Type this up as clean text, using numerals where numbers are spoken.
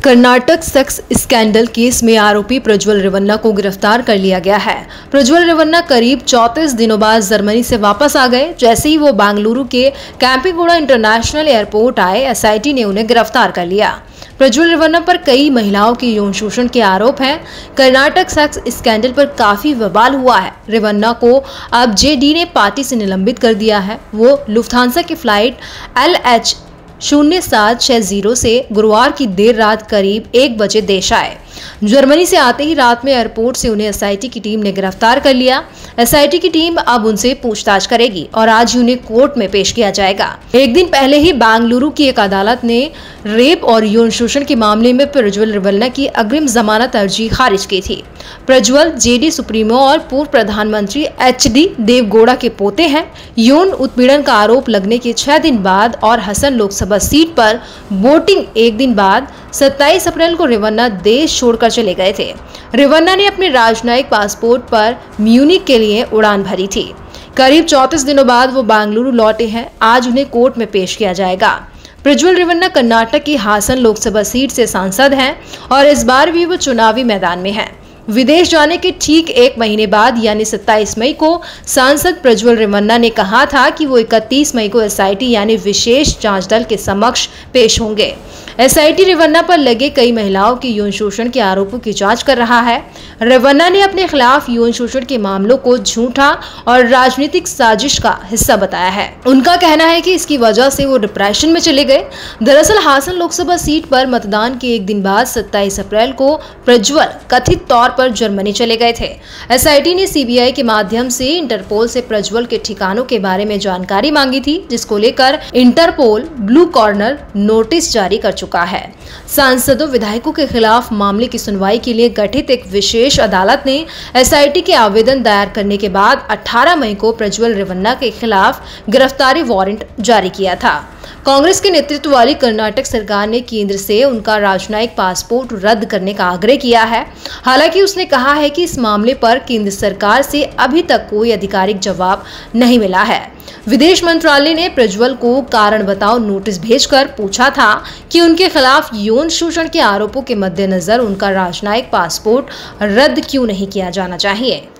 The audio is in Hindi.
कर्नाटक सेक्स स्कैंडल केस में आरोपी प्रज्वल रेवन्ना को गिरफ्तार कर लिया गया है। प्रज्वल रेवन्ना करीब 34 दिनों बाद जर्मनी से वापस आ गए। जैसे ही वो बेंगलुरु के कैंपेगौड़ा इंटरनेशनल एयरपोर्ट आए, एसआईटी ने उन्हें गिरफ्तार कर लिया। प्रज्वल रेवन्ना पर कई महिलाओं के यौन शोषण के आरोप हैं। कर्नाटक सेक्स स्कैंडल पर काफी बवाल हुआ है। रेवन्ना को अब जेडी ने पार्टी से निलंबित कर दिया है। वो लुफ्थांसा की फ्लाइट LH0760 से गुरुवार की देर रात करीब 1 बजे देश आए। जर्मनी से आते ही रात में एयरपोर्ट से उन्हें एसआईटी की टीम ने गिरफ्तार कर लिया। एसआईटी की टीम अब उनसे पूछताछ करेगी और आज ही उन्हें कोर्ट में पेश किया जाएगा। एक दिन पहले ही बेंगलुरु की एक अदालत ने रेप और यौन शोषण के मामले में प्रज्वल रेवन्ना की अग्रिम जमानत अर्जी खारिज की थी। प्रज्वल जेडी सुप्रीमो और पूर्व प्रधानमंत्री HD देवगौड़ा के पोते हैं। यौन उत्पीड़न का आरोप लगने के 6 दिन बाद और हसन लोकसभा सीट पर वोटिंग एक दिन बाद 27 अप्रैल को रेवन्ना देश छोड़कर चले गए थे। रेवन्ना ने अपने राजनयिक पासपोर्ट पर म्यूनिख के लिए उड़ान भरी थी। करीब 34 दिनों बाद वो बेंगलुरु लौटे हैं। आज उन्हें कोर्ट में पेश किया जाएगा। प्रज्वल रेवन्ना कर्नाटक की हासन लोकसभा सीट से सांसद हैं और इस बार भी वो चुनावी मैदान में हैं। विदेश जाने के ठीक 1 महीने बाद यानी 27 मई को सांसद प्रज्वल रेवन्ना ने कहा था कि वो 31 मई को एसआईटी यानी विशेष जांच दल के समक्ष पेश होंगे। एसआईटी रेवन्ना पर लगे कई महिलाओं के यौन शोषण के आरोपों की जांच कर रहा है। रेवन्ना ने अपने खिलाफ यौन शोषण के मामलों को झूठा और राजनीतिक साजिश का हिस्सा बताया है। उनका कहना है कि इसकी वजह से वो डिप्रेशन में चले गए। दरअसल हासन लोकसभा सीट पर मतदान के एक दिन बाद 27 अप्रैल को प्रज्वल कथित तौर पर जर्मनी चले गए थे। एसआईटी ने सीबीआई के माध्यम से इंटरपोल से प्रज्वल के ठिकानों के बारे में जानकारी मांगी थी, जिसको लेकर इंटरपोल ब्लू कॉर्नर नोटिस जारी कर चुका है। सांसदों विधायकों के खिलाफ मामले की सुनवाई के लिए गठित एक विशेष अदालत ने एसआईटी के आवेदन दायर करने के बाद 18 मई को प्रज्वल रेवन्ना के खिलाफ गिरफ्तारी वारंट जारी किया था। कांग्रेस के नेतृत्व वाली कर्नाटक सरकार ने केंद्र से उनका राजनयिक पासपोर्ट रद्द करने का आग्रह किया है। हालांकि उसने कहा है कि इस मामले पर केंद्र सरकार से अभी तक कोई आधिकारिक जवाब नहीं मिला है। विदेश मंत्रालय ने प्रज्वल को कारण बताओ नोटिस भेजकर पूछा था कि उनके खिलाफ यौन शोषण के आरोपों के मद्देनजर उनका राजनयिक पासपोर्ट रद्द क्यों नहीं किया जाना चाहिए।